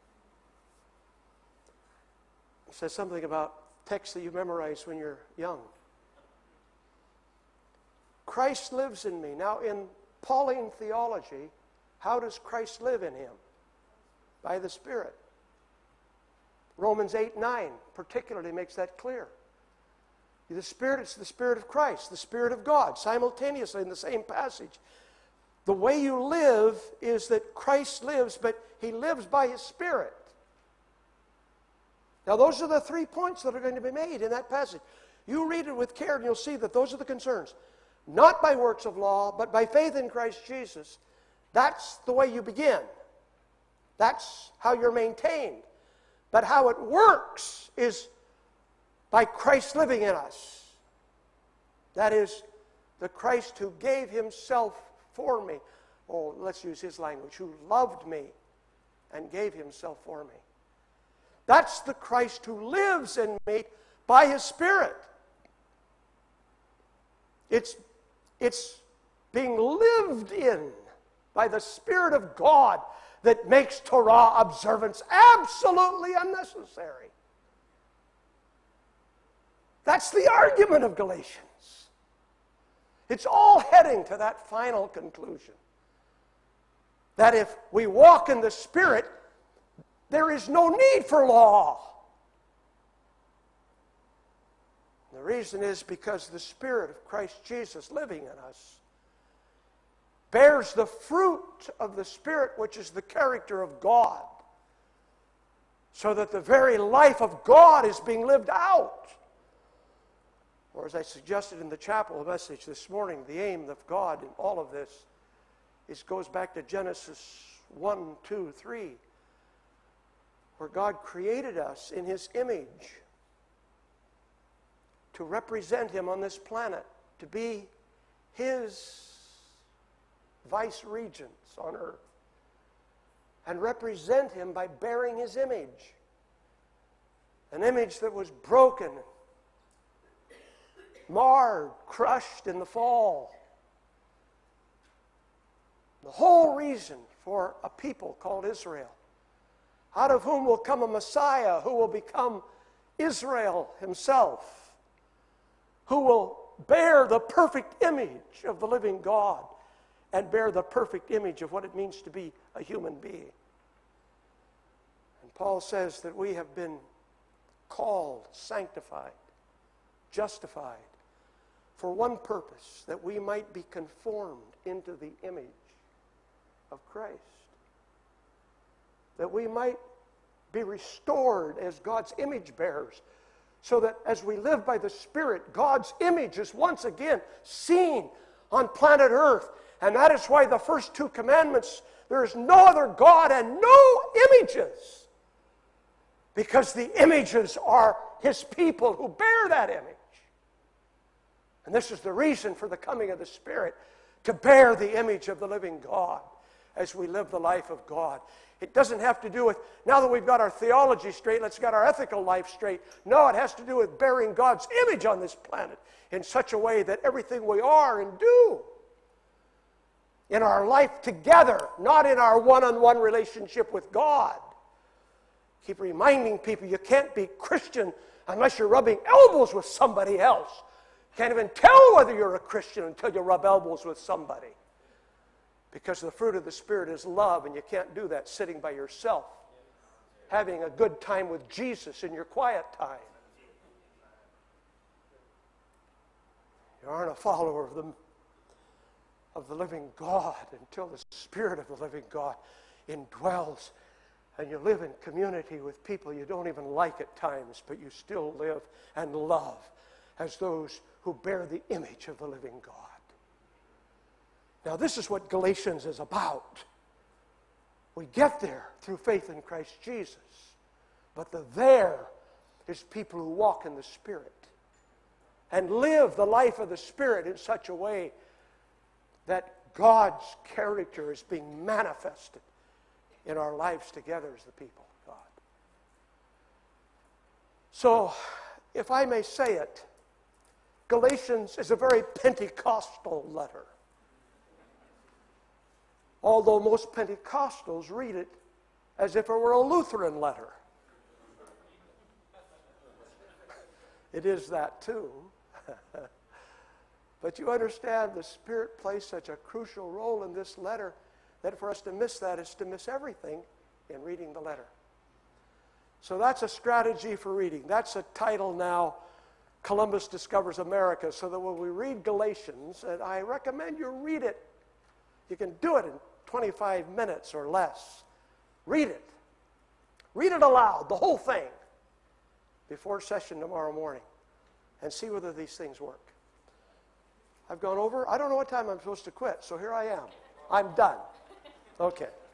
It says something about texts that you memorized when you're young. Christ lives in me. Now, in Pauline theology, how does Christ live in him? By the Spirit. Romans eight nine particularly makes that clear. The Spirit, it's the Spirit of Christ, the Spirit of God, simultaneously in the same passage. The way you live is that Christ lives, but he lives by his Spirit. Now, those are the three points that are going to be made in that passage. You read it with care, and you'll see that those are the concerns. Not by works of law, but by faith in Christ Jesus. That's the way you begin. That's how you're maintained. But how it works is by Christ living in us. That is, the Christ who gave himself for me. Oh, let's use his language. Who loved me and gave himself for me. That's the Christ who lives in me by his Spirit. It's, it's being lived in by the Spirit of God that makes Torah observance absolutely unnecessary. That's the argument of Galatians. It's all heading to that final conclusion. That if we walk in the Spirit, there is no need for law. The reason is because the Spirit of Christ Jesus living in us bears the fruit of the Spirit, which is the character of God, so that the very life of God is being lived out. Or as I suggested in the chapel message this morning, the aim of God in all of this is goes back to Genesis one, two, three, where God created us in his image to represent him on this planet, to be his vice regents on earth, and represent him by bearing his image. An image that was broken, marred, crushed in the fall. The whole reason for a people called Israel, out of whom will come a Messiah who will become Israel himself, who will bear the perfect image of the living God and bear the perfect image of what it means to be a human being. And Paul says that we have been called, sanctified, justified for one purpose, that we might be conformed into the image of Christ. That we might be restored as God's image bearers, so that as we live by the Spirit, God's image is once again seen on planet Earth. And that is why the first two commandments, there is no other God and no images. Because the images are his people who bear that image. And this is the reason for the coming of the Spirit, to bear the image of the living God as we live the life of God. It doesn't have to do with, now that we've got our theology straight, let's get our ethical life straight. No, it has to do with bearing God's image on this planet in such a way that everything we are and do in our life together, not in our one-on-one relationship with God. Keep reminding people you can't be Christian unless you're rubbing elbows with somebody else. You can't even tell whether you're a Christian until you rub elbows with somebody. Because the fruit of the Spirit is love, and you can't do that sitting by yourself, having a good time with Jesus in your quiet time. You aren't a follower of the, of the living God until the Spirit of the living God indwells, and you live in community with people you don't even like at times, but you still live and love as those who bear the image of the living God. Now, this is what Galatians is about. We get there through faith in Christ Jesus. But the there is people who walk in the Spirit and live the life of the Spirit in such a way that God's character is being manifested in our lives together as the people of God. So, if I may say it, Galatians is a very Pentecostal letter. Although most Pentecostals read it as if it were a Lutheran letter. It is that too. But you understand the Spirit plays such a crucial role in this letter that for us to miss that is to miss everything in reading the letter. So that's a strategy for reading. That's a title now, Columbus Discovers America, so that when we read Galatians, and I recommend you read it, you can do it in twenty-five minutes or less. Read it. Read it aloud, the whole thing, before session tomorrow morning, and see whether these things work. I've gone over. I don't know what time I'm supposed to quit, so here I am. I'm done. Okay.